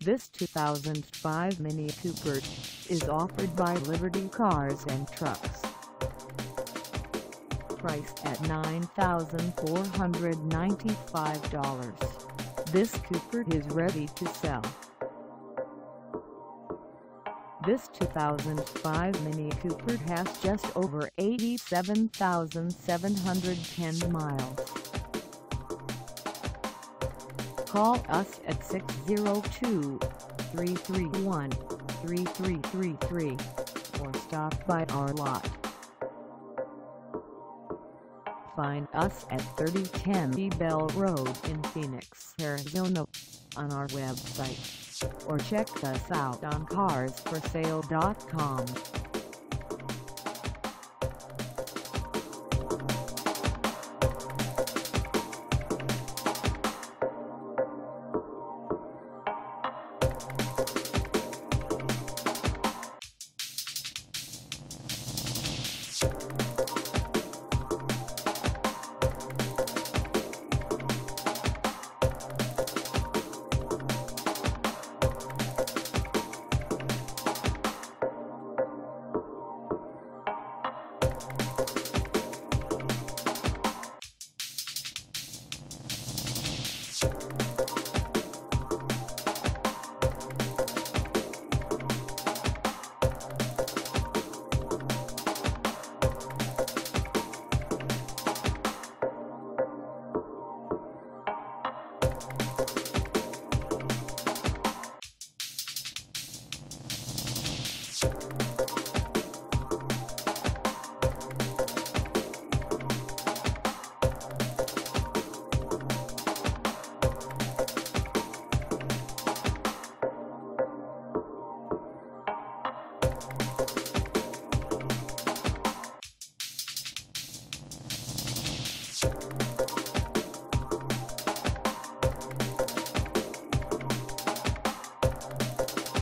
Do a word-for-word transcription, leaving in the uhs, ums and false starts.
This two thousand five Mini Cooper is offered by Liberty Cars and Trucks. Priced at nine thousand four hundred ninety-five dollars, this Cooper is ready to sell. This two thousand five Mini Cooper has just over eighty-seven thousand seven hundred ten miles. Call us at six zero two, three three one, three three three three or stop by our lot. Find us at thirty ten Bell Road in Phoenix, Arizona on our website, or check us out on cars for sale dot com. You